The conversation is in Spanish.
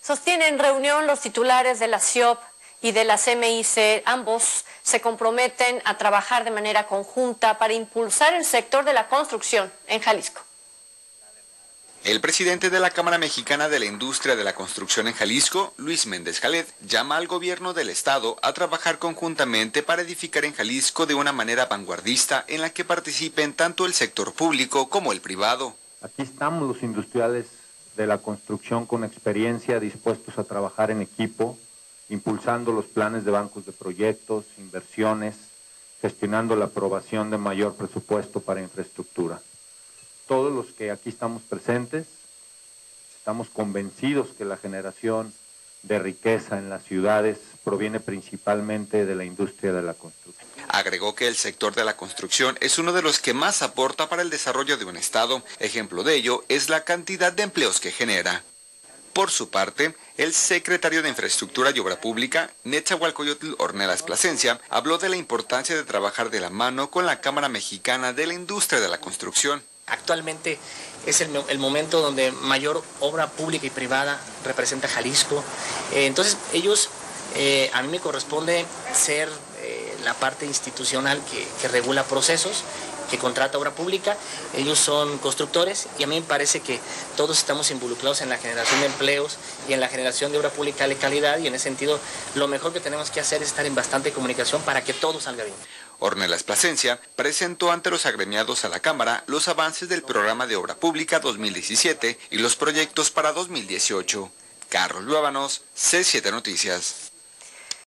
Sostienen reunión los titulares de la CIOP y de la CMIC. Ambos se comprometen a trabajar de manera conjunta para impulsar el sector de la construcción en Jalisco. El presidente de la Cámara Mexicana de la Industria de la Construcción en Jalisco, Luis Méndez Jalet, llama al gobierno del estado a trabajar conjuntamente para edificar en Jalisco de una manera vanguardista en la que participen tanto el sector público como el privado. Aquí estamos los industriales de la construcción con experiencia, dispuestos a trabajar en equipo, impulsando los planes de bancos de proyectos, inversiones, gestionando la aprobación de mayor presupuesto para infraestructura. Todos los que aquí estamos presentes, estamos convencidos que la generación de riqueza en las ciudades proviene principalmente de la industria de la construcción. Agregó que el sector de la construcción es uno de los que más aporta para el desarrollo de un estado. Ejemplo de ello es la cantidad de empleos que genera. Por su parte, el secretario de Infraestructura y Obra Pública, Netzahualcoyotl Ornelas Plasencia, habló de la importancia de trabajar de la mano con la Cámara Mexicana de la Industria de la Construcción. Actualmente es el momento donde mayor obra pública y privada representa Jalisco. Entonces ellos, a mí me corresponde ser la parte institucional que regula procesos, que contrata obra pública. Ellos son constructores y a mí me parece que todos estamos involucrados en la generación de empleos y en la generación de obra pública de calidad, y en ese sentido lo mejor que tenemos que hacer es estar en bastante comunicación para que todo salga bien. Ornelas Plasencia presentó ante los agremiados a la Cámara los avances del Programa de Obra Pública 2017 y los proyectos para 2018. Carlos Luébanos, C7 Noticias.